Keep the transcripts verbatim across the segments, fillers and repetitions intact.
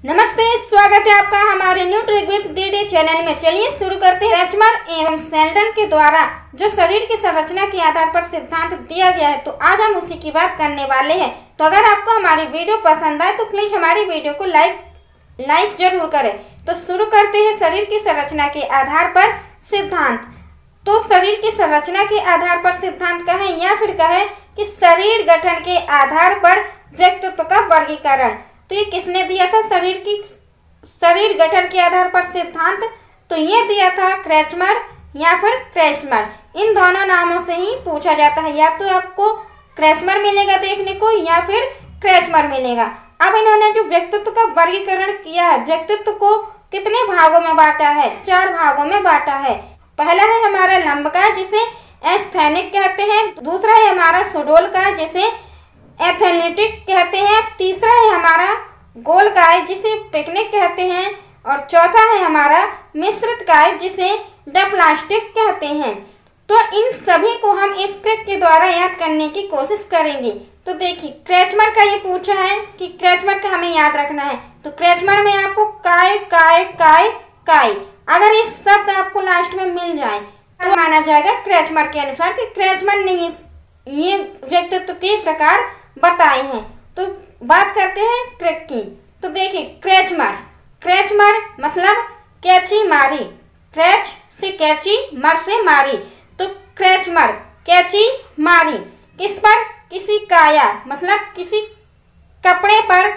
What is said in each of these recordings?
नमस्ते, स्वागत है आपका हमारे new trick with DD channel में। चलिए शुरू करते हैं। क्रेचमर एवं शेल्डन के द्वारा जो शरीर की संरचना के आधार पर सिद्धांत दिया गया है, तो आज हम उसी की बात करने वाले हैं। तो अगर आपको हमारी वीडियो पसंद आए तो प्लीज हमारी वीडियो को लाइक लाइक जरूर करें। तो शुरू करते हैं। शरीर की संरचना के आधार पर सिद्धांत। तो शरीर की संरचना के आधार पर सिद्धांत कहें या फिर कहें कि शरीर गठन के आधार पर व्यक्तित्व का वर्गीकरण। तो ये किसने दिया था? शरीर की शरीर गठन के आधार पर सिद्धांत तो ये दिया था क्रेचमर या फिर क्रेचमर। इन दोनों नामों से ही पूछा जाता है, या तो आपको क्रेचमर मिलेगा देखने को या फिर क्रेचमर मिलेगा। अब इन्होंने जो व्यक्तित्व का वर्गीकरण किया है, व्यक्तित्व को कितने भागों में बांटा है? चार भागों में बांटा है। पहला है हमारा लंबकाय जिसे एस्थेनिक कहते हैं। दूसरा है हमारा सुडोलकाय जिसे एथलेटिक कहते हैं। तीसरा है हमारा गोलकाय जिसे पिकनिक कहते हैं। और चौथा है हमारा मिश्रित काय जिसे डिप्लास्टिक कहते हैं। तो इन सभी को हम एक ट्रिक के द्वारा याद करने की कोशिश करेंगे। तो देखिए, क्रेचमर का ये पूछा है कि क्रेचमर का हमें याद रखना है। तो क्रेचमर में आपको काय काय काय काय, अगर ये शब्द आपको लास्ट में मिल जाए तो माना जाएगा क्रेचमर के अनुसार कि क्रेचमर ने ये ये व्यक्तित्व के प्रकार बताए हैं। तो बात करते हैं ट्रिक की। तो देखिए, क्रेचमर क्रेचमर मतलब कैची मारी। क्रेच से कैची, मर से मारी। तो क्रेचमर कैची मारी किस पर? किसी काया मतलब किसी कपड़े पर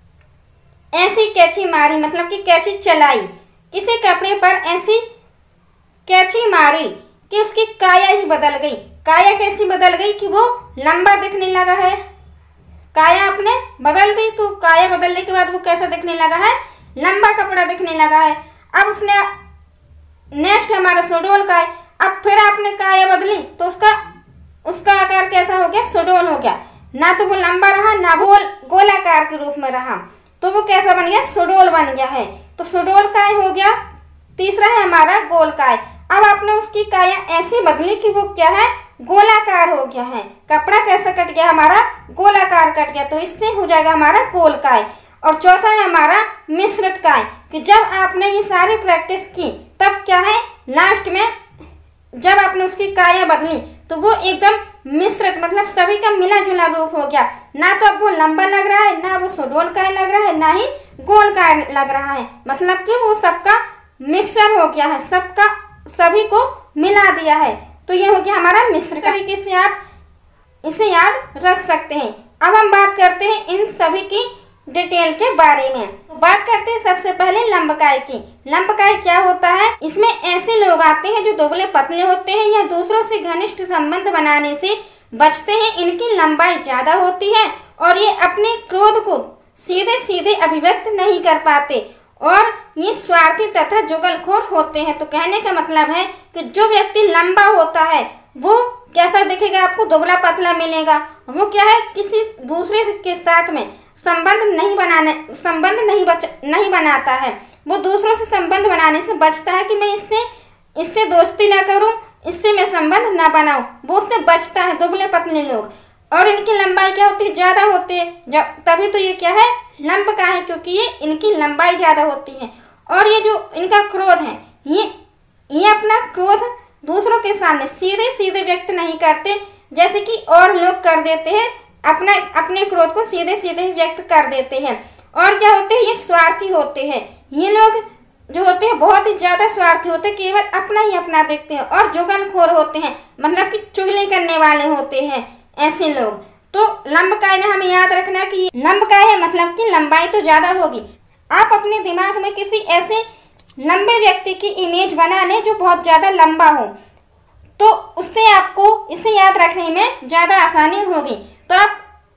ऐसी कैची मारी, मतलब कि कैची चलाई। किसी कपड़े पर ऐसी कैची मारी कि उसकी काया ही बदल गई। काया कैसी बदल गई कि वो लंबा दिखने लगा है। काया आपने बदल दी तो काया बदलने के बाद वो कैसा दिखने लगा है? लंबा कपड़ा दिखने लगा है। अब उसने नेक्स्ट हमारा सुडोल काय। अब फिर आपने काया बदली तो उसका उसका आकार कैसा हो गया? सुडोल हो गया। ना तो वो लंबा रहा ना गोल गोलाकार के रूप में रहा, तो वो कैसा बन गया? सुडोल बन गया है। तो सुडोल काय हो गया। तीसरा है हमारा गोल काय। अब आपने उसकी काया ऐसी बदली कि वो क्या है? गोलाकार हो गया है। कपड़ा कैसा कट गया? हमारा गोलाकार कट गया, तो इससे हो जाएगा हमारा गोल काय। और चौथा है हमारा मिश्रित काय कि जब आपने ये सारी प्रैक्टिस की तब क्या है, लास्ट में जब आपने उसकी काया बदली तो वो एकदम मिश्रित मतलब सभी का मिला जुला रूप हो गया। ना तो अब वो लंबा लग रहा है, ना वो सुडोल काय लग रहा है, ना ही गोल काय लग रहा है। मतलब कि वो सबका मिक्सर हो गया है, सबका सभी को मिला दिया है। तो ये हो गया हमारा मिश्र। तरीके से आप इसे याद रख सकते हैं। अब हम बात करते हैं इन सभी की डिटेल के बारे में। तो बात करते हैं सबसे पहले लंबकाय की। लंबकाय क्या होता है? इसमें ऐसे लोग आते हैं जो दुबले पतले होते हैं या दूसरों से घनिष्ठ संबंध बनाने से बचते हैं। इनकी लंबाई ज्यादा होती है और ये अपने क्रोध को सीधे सीधे अभिव्यक्त नहीं कर पाते और ये स्वार्थी तथा जुगलखोर होते हैं। तो कहने का मतलब है कि जो व्यक्ति लंबा होता है वो कैसा दिखेगा? आपको दुबला पतला मिलेगा। वो क्या है? किसी दूसरे के साथ में संबंध नहीं बनाने संबंध नहीं बच नहीं बनाता है। वो दूसरों से संबंध बनाने से बचता है कि मैं इससे इससे दोस्ती ना करूं, इससे मैं संबंध ना बनाऊं। वो उससे बचता है, दुबले पतले लोग। और इनकी लंबाई क्या होती है? ज्यादा होती है। जब तभी तो ये क्या है? लंबकाय है, क्योंकि ये इनकी लंबाई ज्यादा होती है। और ये जो इनका क्रोध है, ये ये अपना क्रोध दूसरों के सामने सीधे सीधे व्यक्त नहीं करते, जैसे कि और लोग कर देते हैं। अपना अपने क्रोध को सीधे सीधे व्यक्त कर देते हैं। और क्या होते हैं? ये स्वार्थी होते हैं। ये लोग जो होते हैं बहुत ही ज्यादा स्वार्थी होते हैं, केवल अपना ही अपना देखते हैं। और जुगलखोर होते हैं, मतलब कि चुगली करने वाले होते हैं ऐसे लोग। तो लंबकाय में हमें याद रखना कि लंबकाय है मतलब कि लंबाई तो ज्यादा होगी। आप अपने दिमाग में किसी ऐसे लंबे व्यक्ति की इमेज बना लें जो बहुत ज्यादा लंबा हो, तो उससे आपको इसे याद रखने में ज्यादा आसानी होगी। तो आप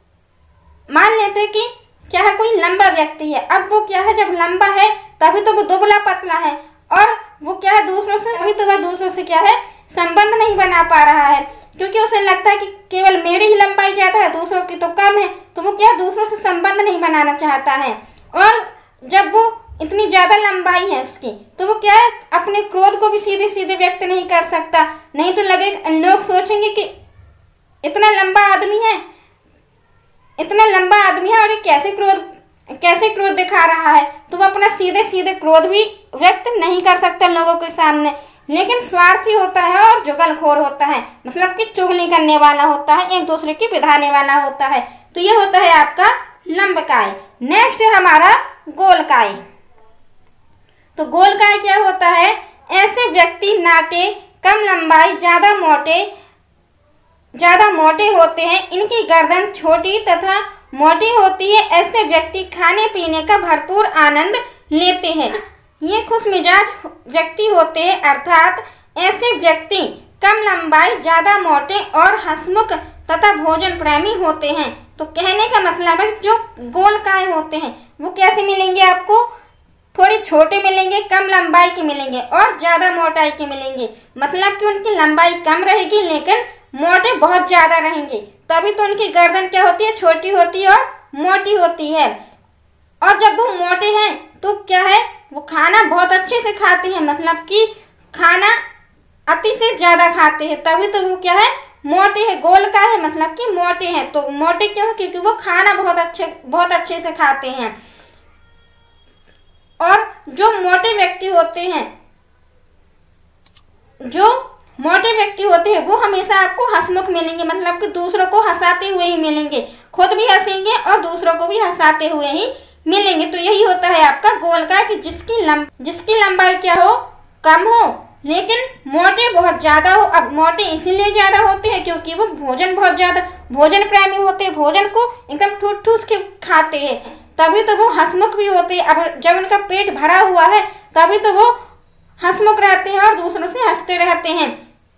मान लेते कि क्या है, कोई लंबा व्यक्ति है। अब वो क्या है, जब लंबा है तभी तो वो दुबला पतला है और वो क्या है, दूसरों से अभी तो वह दूसरों से क्या है, संबंध नहीं बना पा रहा है, क्योंकि उसे लगता है कि केवल मेरी ही लंबाई ज्यादा है, दूसरों की तो कम है। तो वो क्या, दूसरों से संबंध नहीं बनाना चाहता है। और जब वो इतनी ज्यादा लंबाई है उसकी, तो वो क्या है, अपने क्रोध को भी सीधे सीधे व्यक्त नहीं कर सकता। नहीं तो लगे लोग सोचेंगे कि इतना लंबा आदमी है इतना लंबा आदमी है और ये कैसे क्रोध कैसे क्रोध दिखा रहा है, तो वो अपना सीधे सीधे क्रोध भी व्यक्त नहीं कर सकता लोगों के सामने, लेकिन स्वार्थी होता है और जुगलखोर होता है, मतलब कि चुगली करने वाला होता है, एक दूसरे की बिधाने वाला होता है। तो ये होता है आपका लंबकाय। नेक्स्ट है हमारा गोलकाय। तो गोलकाय क्या होता है, ऐसे व्यक्ति नाटे, कम लंबाई, ज्यादा मोटे ज्यादा मोटे होते हैं, इनकी गर्दन छोटी तथा मोटी होती है। ऐसे व्यक्ति खाने पीने का भरपूर आनंद लेते हैं। ये खुश मिजाज व्यक्ति होते हैं, अर्थात ऐसे व्यक्ति कम लंबाई, ज्यादा मोटे और हंसमुख तथा भोजन प्रेमी होते हैं। तो कहने का मतलब है जो गोलकाय होते हैं वो कैसे मिलेंगे आपको, थोड़े छोटे मिलेंगे, कम लंबाई के मिलेंगे और ज्यादा मोटाई के मिलेंगे। मतलब कि उनकी लंबाई कम रहेगी लेकिन मोटे बहुत ज्यादा रहेंगे, तभी तो उनकी गर्दन क्या होती है, छोटी होती है और मोटी होती है। और जब वो मोटे हैं तो क्या है, वो खाना बहुत अच्छे से खाते हैं, मतलब कि खाना अति से ज्यादा खाते हैं, तभी तो वो क्या है, मोटे है। गोलकाय है मतलब कि मोटे हैं। तो मोटे क्यों, क्योंकि वो खाना बहुत अच्छे बहुत अच्छे से खाते हैं। और जो मोटे व्यक्ति होते हैं जो मोटे व्यक्ति होते हैं वो हमेशा आपको हंसमुख मिलेंगे, मतलब कि दूसरों को हंसाते हुए ही मिलेंगे, खुद भी हंसेंगे और दूसरों को भी हंसाते हुए ही मिलेंगे। तो यही होता है आपका गोलकाय कि जिसकी लंब जिसकी लंबाई क्या हो, कम हो, लेकिन मोटे बहुत ज्यादा हो। अब मोटे इसीलिए ज्यादा होते हैं क्योंकि वो भोजन बहुत ज्यादा भोजन प्रेमी होते हैं, भोजन को एकदम ठूस ठूस के खाते हैं, तभी तो वो हंसमुख भी होते हैं। अब जब उनका पेट भरा हुआ है तभी तो वो हंसमुख रहते हैं और दूसरों से हंसते रहते हैं।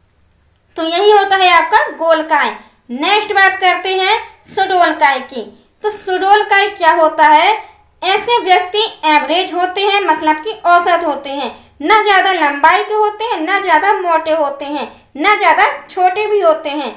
तो यही होता है आपका गोलकाय। नेक्स्ट बात करते हैं सुडोलकाय की। तो सुडोलकाय क्या होता है, ऐसे व्यक्ति एवरेज होते हैं, मतलब कि औसत होते हैं, न ज्यादा लंबाई के होते हैं, न ज्यादा मोटे होते हैं, न ज्यादा छोटे भी होते हैं।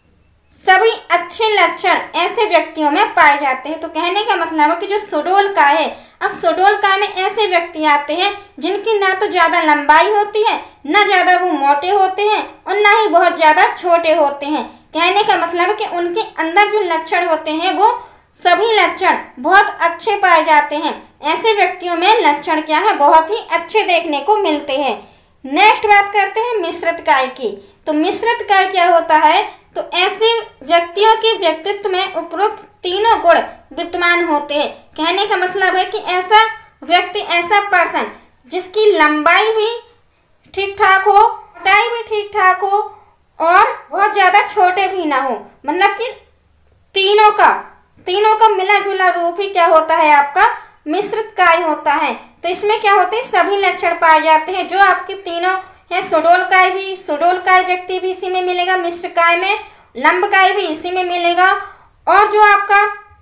सभी अच्छे लक्षण ऐसे व्यक्तियों में पाए जाते हैं। तो कहने का मतलब है कि जो सुडोलकाय है, अब सुडोलकाय में ऐसे व्यक्ति आते हैं जिनकी ना तो ज्यादा लंबाई होती है, न ज्यादा वो मोटे होते हैं और ना ही बहुत ज्यादा छोटे होते हैं। कहने का मतलब है कि उनके अंदर जो लक्षण होते हैं वो सभी लक्षण बहुत अच्छे पाए जाते हैं। ऐसे व्यक्तियों में लक्षण क्या है, बहुत ही अच्छे देखने को मिलते हैं। नेक्स्ट बात करते हैं मिश्रित काय की। तो मिश्रित काय क्या होता है, तो ऐसे व्यक्तियों के व्यक्तित्व में उपरोक्त तीनों गुण विद्यमान होते हैं। कहने का मतलब है कि ऐसा व्यक्ति, ऐसा पर्सन जिसकी लंबाई भी ठीक ठाक हो, मोटाई भी ठीक ठाक हो और बहुत ज्यादा छोटे भी ना हो, मतलब कि तीनों का तीनों का मिला जुला रूप ही क्या होता है, आपका मिश्रित काय होता है। तो इसमें क्या होते हैं, सभी लक्षण पाए जाते हैं। जो आपके तीनों है, सुडोलकाय भी सुडोलकाय व्यक्ति भी इसी में मिलेगा, मिश्र काय में, लंबकाय भी इसी में मिलेगा, और जो आपका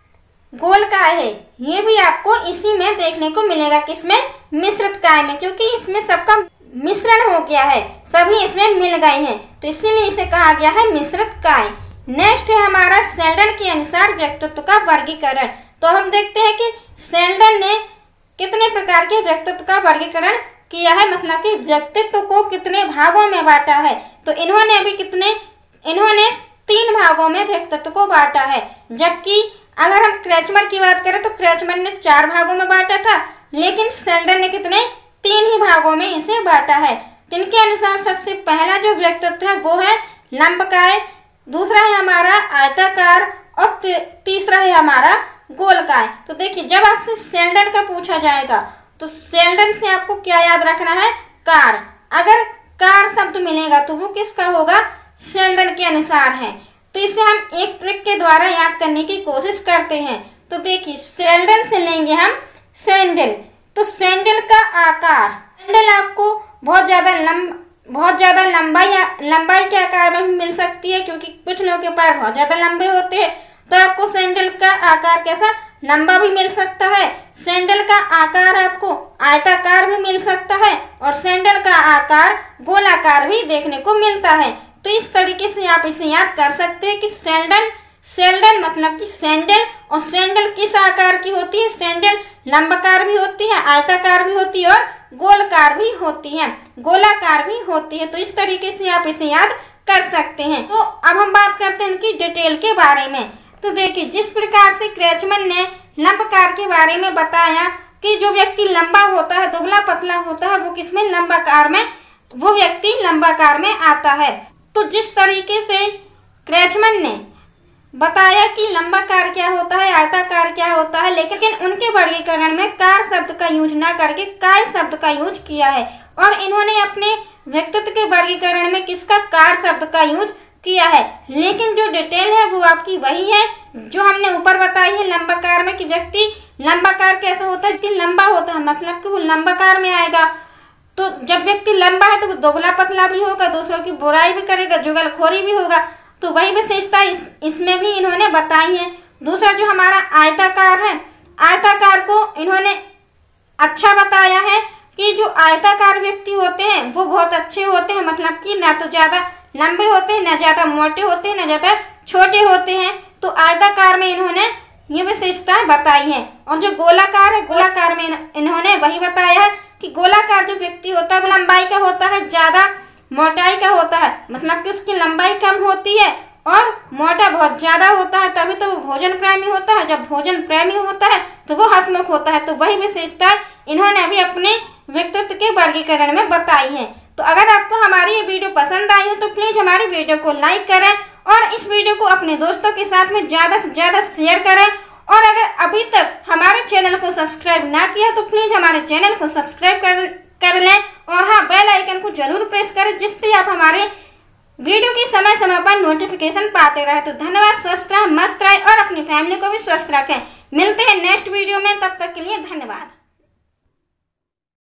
गोलकाय है ये भी आपको इसी में देखने को मिलेगा। किसमें, मिश्रित काय में, क्योंकि इसमें सबका मिश्रण हो गया है, सभी इसमें मिल गए हैं, तो इसीलिए इसे कहा गया है मिश्रित काय। नेक्स्ट है हमारा सेल्डन के अनुसार व्यक्तित्व का वर्गीकरण। तो हम देखते हैं कि सेल्डन ने कितने प्रकार के व्यक्तित्व का वर्गीकरण किया है, मतलब कि व्यक्तित्व को कितने भागों में बांटा है। तो इन्होंने अभी कितने इन्होंने तीन भागों में व्यक्तित्व को बांटा है, जबकि अगर हम क्रेचमर की बात करें तो क्रेचमर ने चार भागों में बांटा था, लेकिन सेल्डन ने कितने, तीन ही भागों में इसे बांटा है। इनके अनुसार सबसे पहला जो व्यक्तित्व है वो है लंबकाय, दूसरा है हमारा आयताकार और तीसरा है हमारा गोलकाय। तो देखिए, जब आपसे सेल्डन का पूछा जाएगा तो सेल्डन से आपको क्या याद रखना है, कार। अगर कार शब्द मिलेगा तो वो किसका होगा, सेल्डन के अनुसार है। तो इसे हम एक ट्रिक के द्वारा याद करने की कोशिश करते हैं। तो देखिए, सेल्डन से लेंगे हम सैंडल। तो सैंडल का आकार, सैंडल आपको बहुत ज्यादा लंब बहुत ज्यादा लंबाई लंबाई के आकार में भी मिल सकती है, क्योंकि कुछ लोगों के पैर बहुत ज्यादा लंबे होते हैं, तो आपको सैंडल का आकार कैसा, लंबा भी मिल सकता है। सैंडल का आकार आपको आयताकार भी मिल सकता है और सैंडल का आकार गोलाकार भी देखने को मिलता है। तो इस तरीके से आप इसे याद कर सकते हैं कि सैंडल सैंडल मतलब कि सैंडल, और सैंडल किस आकार की होती है, सैंडल लंबाकार भी होती है, आयताकार भी होती है और गोलकार भी होती है, गोलाकार भी होती है। तो इस तरीके से आप इसे याद कर सकते हैं। तो अब हम बात करते हैं इनकी डिटेल के बारे में। तो देखिए, जिस प्रकार से क्रेचमन ने लंबाकार के बारे में बताया कि जो व्यक्ति लंबा होता है, दुबला पतला होता है, वो किसमें लंबाकार में, वो व्यक्ति लंबाकार में आता है। तो जिस तरीके से क्रेचमैन ने बताया कि लंबाकार क्या होता है, आयताकार क्या होता है, लेकिन उनके वर्गीकरण में कार शब्द का यूज ना करके काय शब्द का यूज किया है और इन्होंने अपने व्यक्तित्व के वर्गीकरण में किसका, कार शब्द का यूज किया है। लेकिन जो डिटेल है वो आपकी वही है जो हमने ऊपर बताई है लंबाकार में, कि व्यक्ति लंबाकार कैसे होता है, कि लंबा होता है मतलब कि वो लंबाकार में आएगा। तो जब व्यक्ति लंबा है तो वो दुबला पतला भी होगा, दूसरों की बुराई भी करेगा, जुगलखोरी भी होगा। तो वही विशेषता इस इसमें भी इन्होंने बताई है। दूसरा जो हमारा आयताकार है, आयताकार को इन्होंने अच्छा बताया है कि जो आयताकार व्यक्ति होते हैं वो बहुत अच्छे होते हैं, मतलब कि ना तो ज़्यादा लंबे होते हैं, ना ज़्यादा मोटे होते हैं, ना ज़्यादा छोटे होते हैं। तो आयताकार में इन्होंने ये विशेषताएं बताई हैं। और जो गोलाकार है, गोलाकार में इन्होंने वही बताया है कि गोलाकार जो व्यक्ति होता है वो लंबाई का होता है, ज़्यादा मोटाई का होता है, मतलब कि उसकी लंबाई कम होती है और मोटा बहुत ज़्यादा होता है, तभी तो वो भोजन प्रेमी होता है। जब भोजन प्रेमी होता है तो वो हंसमुख होता है। तो वही विशेषता इन्होंने अभी अपने व्यक्तित्व के वर्गीकरण में बताई है। तो अगर आपको हमारी ये वीडियो पसंद आई हो तो प्लीज़ हमारी वीडियो को लाइक करें और इस वीडियो को अपने दोस्तों के साथ में ज़्यादा से ज़्यादा शेयर करें। और अगर अभी तक हमारे चैनल को सब्सक्राइब ना किया तो प्लीज़ हमारे चैनल को सब्सक्राइब कर कर लें और हाँ, बेल आइकन को जरूर प्रेस करें, जिससे आप हमारे वीडियो की समय समय पर नोटिफिकेशन पाते रहे। तो धन्यवाद। स्वस्थ रहें, मस्त रहें और अपनी फैमिली को भी स्वस्थ रखें। मिलते हैं नेक्स्ट वीडियो में, तब तक के लिए धन्यवाद।